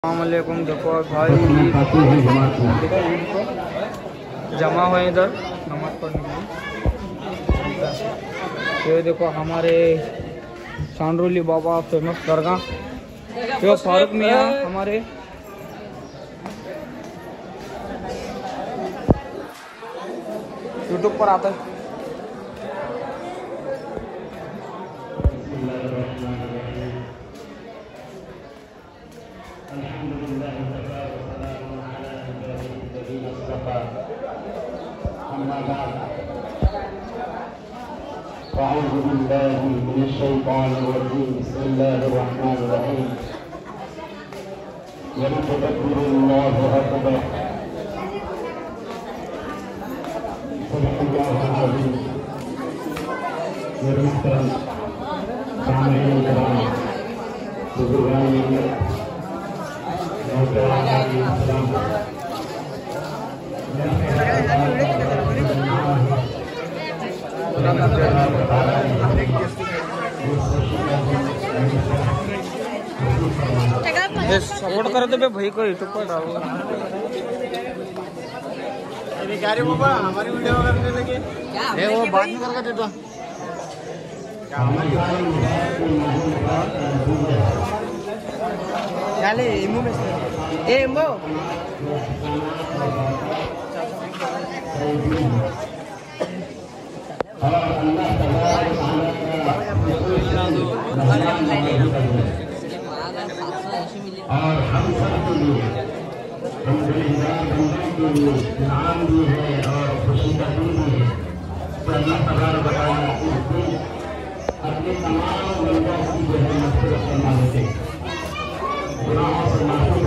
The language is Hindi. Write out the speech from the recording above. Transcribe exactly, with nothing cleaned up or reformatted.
अस्सलामुअलैकुम। देखो भाई जमा हुए इधर नमाज पढ़ने के लिए। ये देखो हमारे सांडरोली बाबा फेमस दरगाह, ये फारूक मियाँ हमारे यूट्यूब पर आता है। أعوذ بالله من الشيطان الرجيم بسم الله الرحمن الرحيم ولتكبر الله أكبر صدق الله العظيم। मेरे मुहतरम सामईन किराम बुजुर्गान मिल्लत सपोर्ट कर दे भाई को यूट्यूब पर डालो। क्या रे बाबा हमारी वीडियो करने लगे? ए वो बाद में करके दे दो। चले इमो में से ए इमो और हम सब के लिए हम के लिए इनाम भी है और खुशी का दिन भी है। तो अल्लाह तबारक व तआला अपने तमाम बंदों की जो है मग़फ़िरत फरमा देते, गुनाहों से माफ़ी